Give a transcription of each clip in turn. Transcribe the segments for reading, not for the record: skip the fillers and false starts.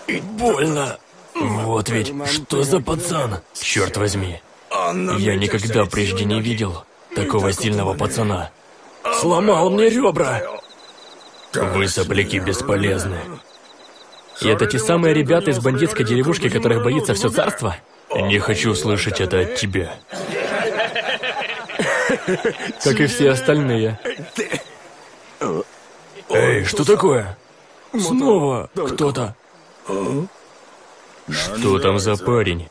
Больно. Вот ведь, что за пацан? Черт возьми. Я никогда прежде не видел такого сильного пацана. Сломал мне ребра. Вы, сопляки, бесполезны. И это те самые ребята из бандитской деревушки, которых боится все царство? Не хочу слышать это от тебя. Как и все остальные. Эй, что такое? Снова кто-то. Что там за парень?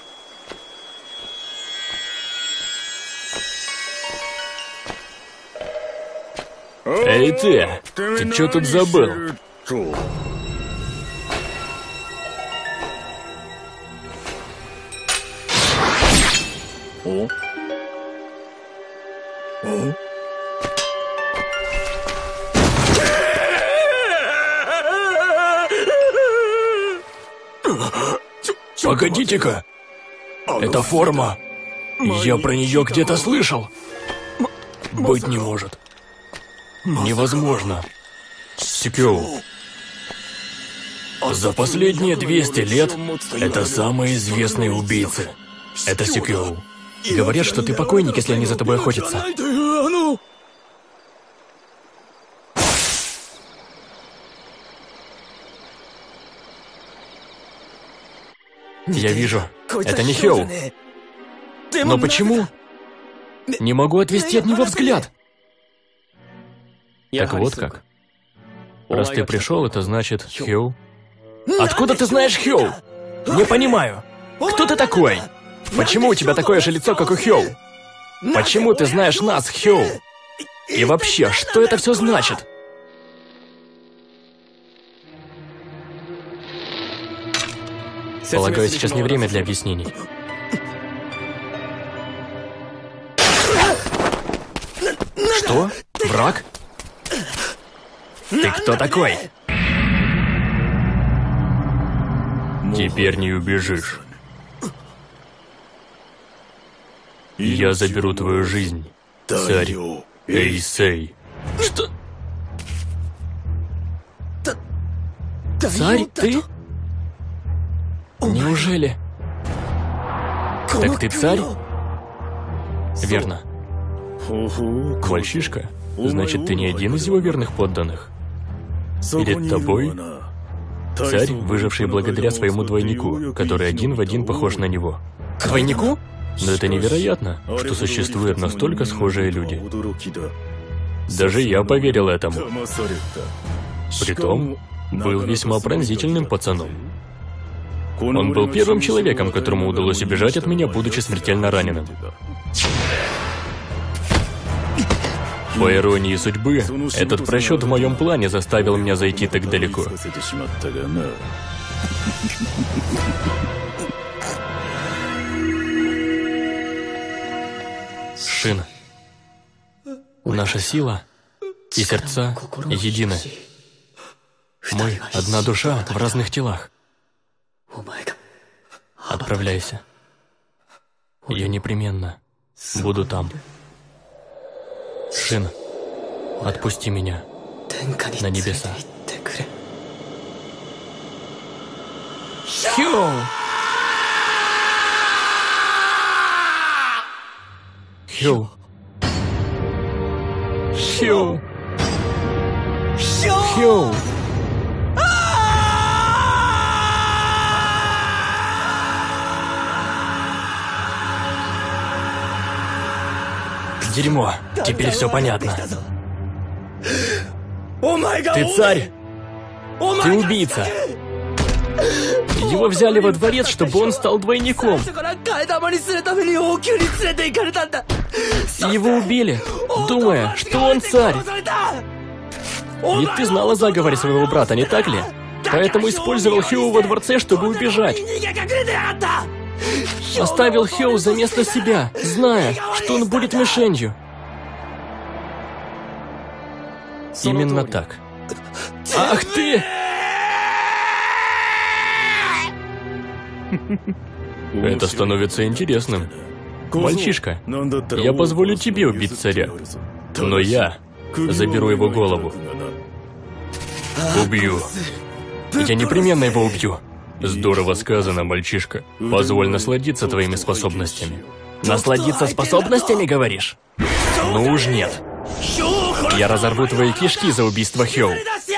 Эй, ты что тут забыл? Погодите-ка. Это форма. Я про нее где-то слышал. Быть не может. Невозможно. Сикю. За последние 200 лет это самые известные убийцы. Это Сикю. Говорят, что ты покойник, если они за тобой охотятся. Я вижу. Это не Хёу. Но почему? Не могу отвести от него взгляд. Так вот как. Раз ты пришел, это значит Хёу. Откуда ты знаешь Хёу? Не понимаю. Кто ты такой? Почему у тебя такое же лицо, как у Хёу? Почему ты знаешь нас, Хёу? И вообще, что это все значит? Полагаю, сейчас не время для объяснений. Что? Враг? Ты кто такой? Теперь не убежишь. Я заберу твою жизнь, царь Эйсей. Что? Царь, ты? Неужели? Так ты царь? Верно. Мальчишка? Значит, ты не один из его верных подданных? Перед тобой царь, выживший благодаря своему двойнику, который один в один похож на него. Двойнику? Но это невероятно, что существуют настолько схожие люди. Даже я поверил этому. Притом, был весьма пронзительным пацаном. Он был первым человеком, которому удалось убежать от меня, будучи смертельно раненым. По иронии судьбы, этот просчет в моем плане заставил меня зайти так далеко. Шин, наша сила и сердца едины. Мы одна душа в разных телах. Отправляйся. Я непременно буду там. Шин, отпусти меня на небеса. Хёу! Хёу! Хёу! Хёу! Дерьмо, теперь все понятно. Ты царь! Ты убийца! Его взяли во дворец, чтобы он стал двойником. И его убили, думая, что он царь. Ведь ты знала о заговоре своего брата, не так ли? Поэтому использовал Хёу во дворце, чтобы убежать. Оставил Хёу за место себя, зная, что он будет мишенью. Именно так. Ах ты! Это становится интересным. Мальчишка, я позволю тебе убить царя, но я заберу его голову. Убью. Я непременно его убью. Здорово сказано, мальчишка. Позволь насладиться твоими способностями. Насладиться способностями, говоришь? Ну уж нет. Я разорву твои кишки за убийство Хёу.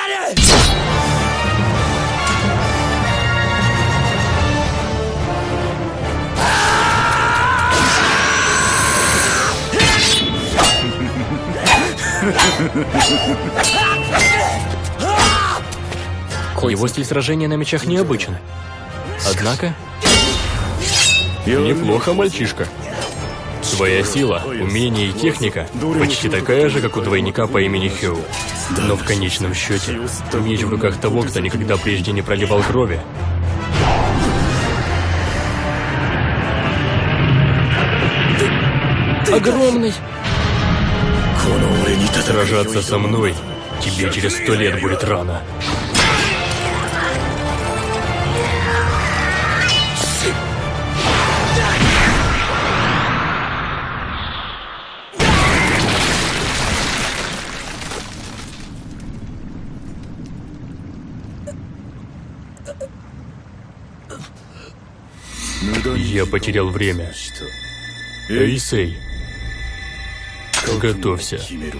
Его стиль сражения на мечах необычен. Однако... Неплохо, мальчишка. Твоя сила, умение и техника почти такая же, как у двойника по имени Хёу. Но в конечном счете, меч в руках того, кто никогда прежде не проливал крови. Огромный. Сражаться со мной тебе через 100 лет будет рано. Я потерял время. Эйсей, готовься.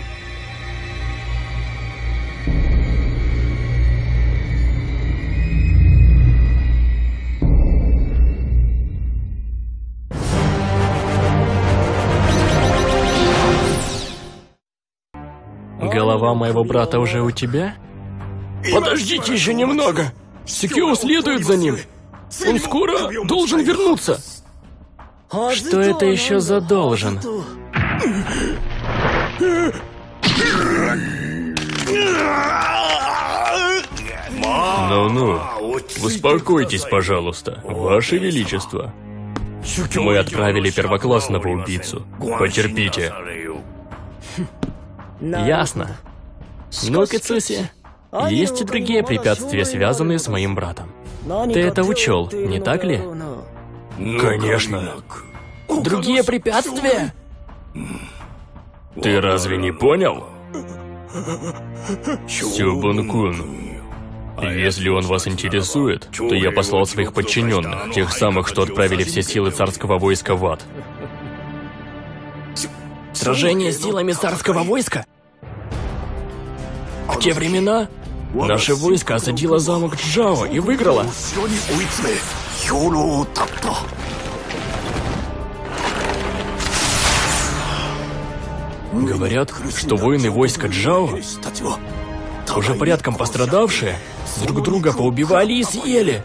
Голова моего брата уже у тебя? Подождите еще немного. Секио следует за ним. Он скоро должен вернуться. Что это еще за должен? Ну-ну, успокойтесь, пожалуйста, Ваше Величество. Мы отправили первоклассного убийцу. Потерпите. Ясно. Ну, Кацуси, есть и другие препятствия, связанные с моим братом. Ты это учел, не так ли? Конечно. Другие препятствия? Ты разве не понял? Сёбун-кун, если он вас интересует, то я послал своих подчиненных, тех самых, что отправили все силы царского войска в ад. Сражение с силами царского войска? В те времена наше войско осадило замок Джао и выиграло. Говорят, что воины войска Джао, уже порядком пострадавшие, друг друга поубивали и съели.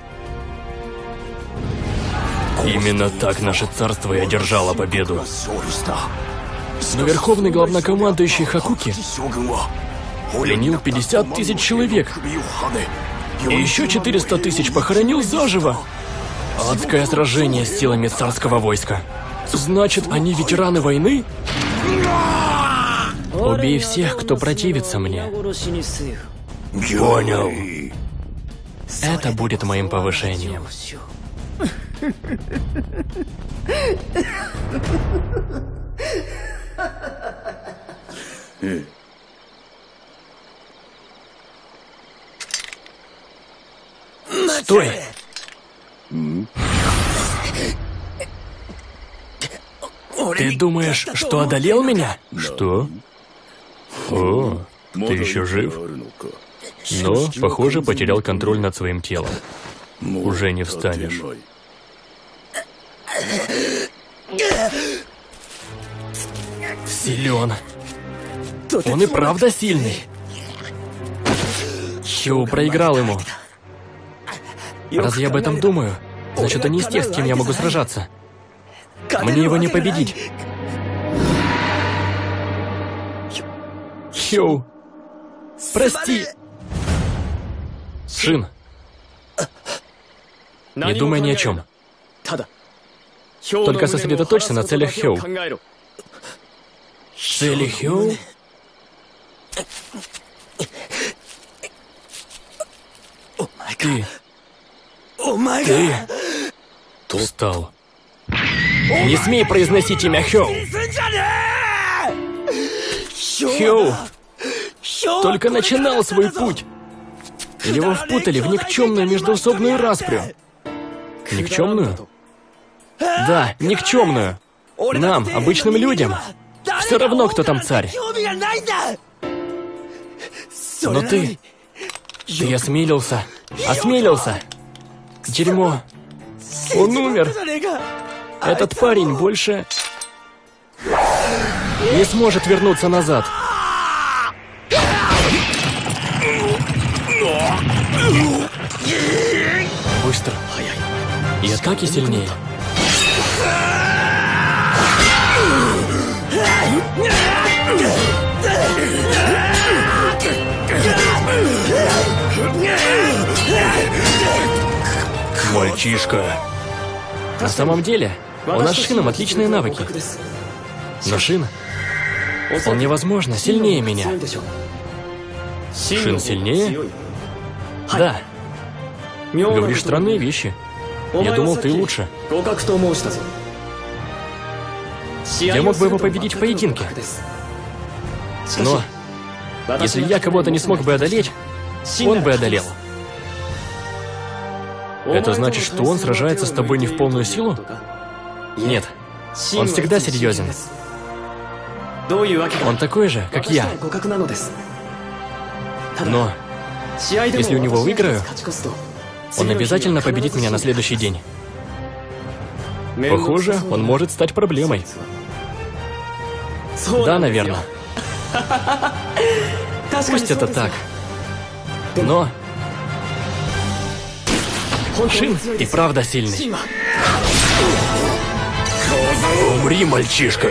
Именно так наше царство и одержало победу. Но верховный главнокомандующий Хакуки пленил 50 тысяч человек. И еще 400 тысяч похоронил заживо. Адское сражение с силами царского войска. Значит, они ветераны войны? Убей всех, кто противится мне. Понял. Это будет моим повышением. Стой! Ты думаешь, что одолел меня? Что? О, ты еще жив? Но, похоже, потерял контроль над своим телом. Уже не встанешь. Силен. Он и правда сильный. Хёу проиграл ему. Раз я об этом думаю, значит, он не из тех, с кем я могу сражаться. Мне его не победить. Хёу, прости. Шин, не думай ни о чем. Только сосредоточься на целях Хёу. Цели Хёу? Ты встал. Не смей произносить имя Хёу. Хёу только начинал свой путь. Его впутали в никчемную междоусобную распрю. Никчемную? Да, никчемную. Нам, обычным людям, все равно, кто там царь. Но ты осмелился. Дерьмо. Он умер. Этот парень больше не сможет вернуться назад. Быстро. И атаки сильнее. Мальчишка. На самом деле, у нас с Шином отличные навыки. Но Шин, вполне возможно, сильнее меня. Шин сильнее? Да. Говоришь странные вещи. Я думал, ты лучше. Я мог бы его победить в поединке. Но если я кого-то не смог бы одолеть, он бы одолел. Это значит, что он сражается с тобой не в полную силу? Нет. Он всегда серьезен. Он такой же, как я. Но если у него выиграю, он обязательно победит меня на следующий день. Похоже, он может стать проблемой. Да, наверное. Пусть это так. Но Шин и правда сильный. Умри, мальчишка.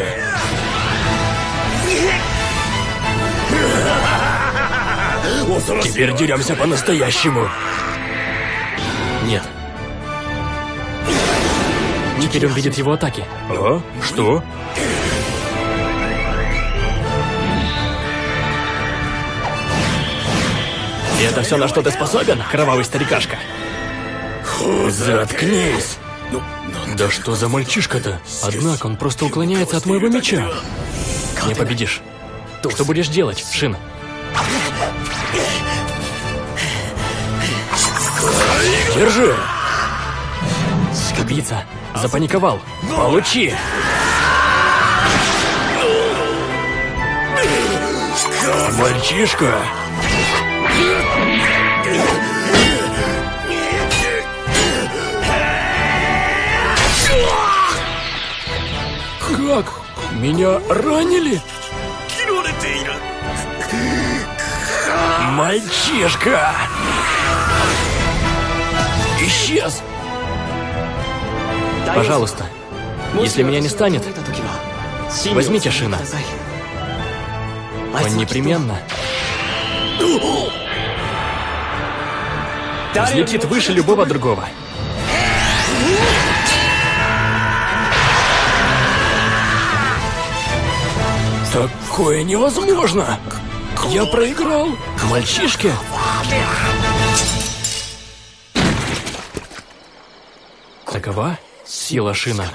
Теперь деремся по-настоящему. Нет. Теперь он видит его атаки. А? Что? И это все, на что ты способен, кровавый старикашка? Заткнись! Да что за мальчишка-то? Однако он просто уклоняется от моего меча. Не победишь. Что будешь делать, Шин? Держи! Убийца запаниковал. Получи! Мальчишка! Как? Меня ранили? Мальчишка! Исчез! Пожалуйста, если меня не станет, возьмите Шина. Он непременно взлетит выше любого другого. Такое невозможно! Я проиграл! Мальчишке! Такова сила Шина.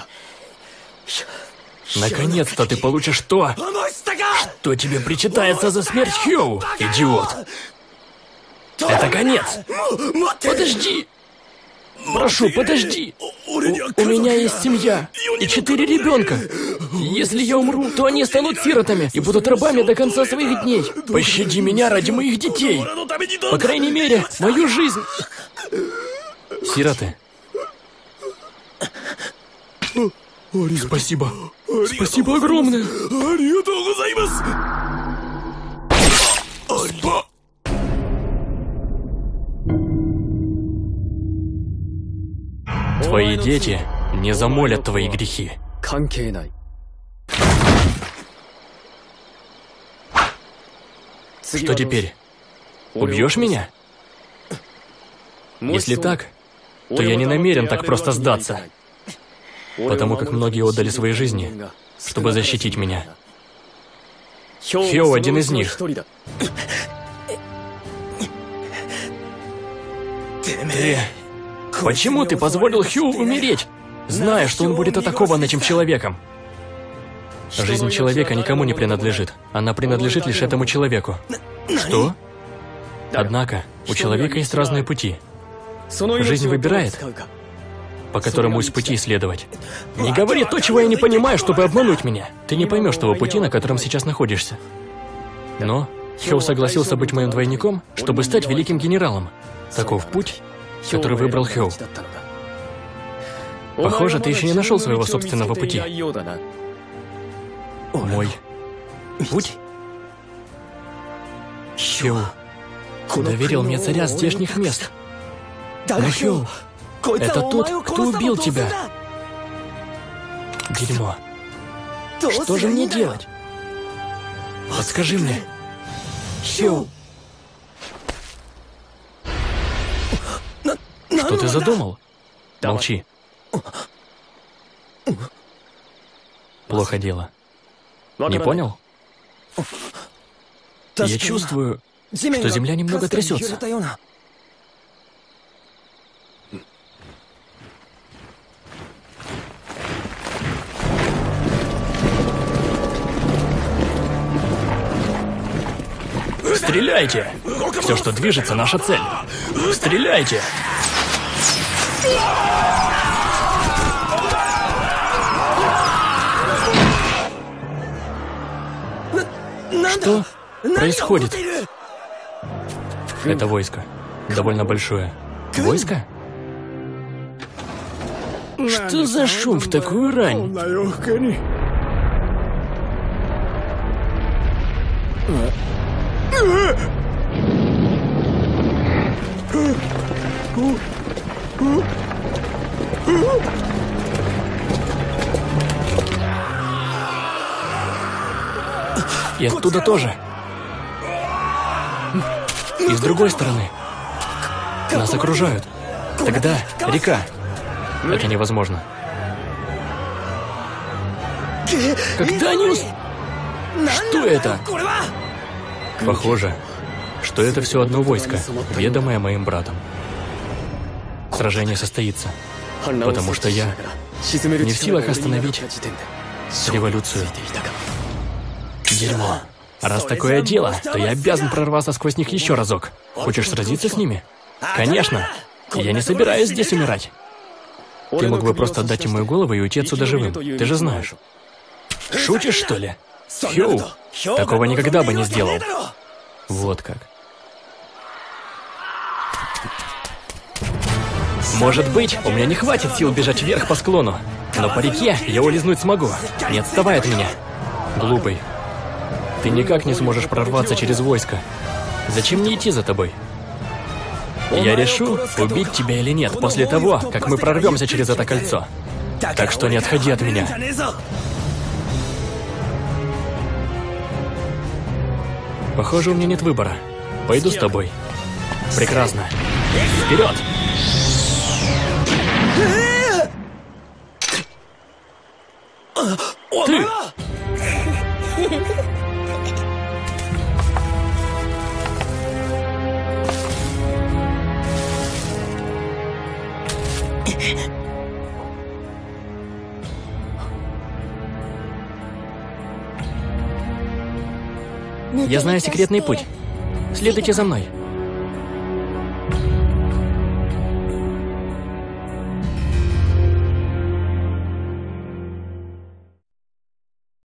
Наконец-то ты получишь то, что тебе причитается за смерть Хёу, идиот! Это конец! Подожди! Прошу, подожди! У меня есть семья и 4 ребенка. Если я умру, то они станут сиротами и будут рабами до конца своих дней. Пощади меня ради моих детей. По крайней мере, мою жизнь. Сироты. Спасибо. Спасибо огромное. Твои дети не замолят твои грехи. Что теперь? Убьешь меня? Если так, то я не намерен так просто сдаться. Потому как многие отдали свои жизни, чтобы защитить меня. Хёу один из них. Почему ты позволил Хёу умереть, зная, что он будет атакован этим человеком? Жизнь человека никому не принадлежит. Она принадлежит лишь этому человеку. Что? Однако, у человека есть разные пути. Жизнь выбирает, по которому из пути следовать. Не говори то, чего я не понимаю, чтобы обмануть меня. Ты не поймешь того пути, на котором сейчас находишься. Но Хёу согласился быть моим двойником, чтобы стать великим генералом. Таков путь, который выбрал Хёу. Похоже, ты еще не нашел своего собственного пути. Мой путь? Хёу доверил мне царя здешних мест. Но Хёу, это тот, кто убил тебя. Дерьмо. Что же мне делать? Подскажи мне. Хёу. Что ты задумал? Молчи. Плохо дело. Не понял? Я чувствую, что земля немного трясется. Стреляйте! Все, что движется, наша цель. Стреляйте! Что происходит? Это войско. Довольно большое. Войско? Что за шум в такую рань? И оттуда тоже. И с другой стороны. Нас окружают. Тогда река. Это невозможно. Когда они Что это? Похоже, что это все одно войско, ведомое моим братом. Сражение состоится, потому что я не в силах остановить революцию. Дерьмо. Раз такое дело, то я обязан прорваться сквозь них еще разок. Хочешь сразиться с ними? Конечно. Я не собираюсь здесь умирать. Ты мог бы просто отдать им мою голову и уйти отсюда живым. Ты же знаешь. Шутишь, что ли? Хёу, такого никогда бы не сделал. Вот как. Может быть, у меня не хватит сил бежать вверх по склону, но по реке я улизнуть смогу. Не отставай от меня. Глупый. Ты никак не сможешь прорваться через войско. Зачем мне идти за тобой? Я решу, убить тебя или нет, после того, как мы прорвемся через это кольцо. Так что не отходи от меня. Похоже, у меня нет выбора. Пойду с тобой. Прекрасно. Вперед! Ты! Я знаю секретный путь. Следуйте за мной.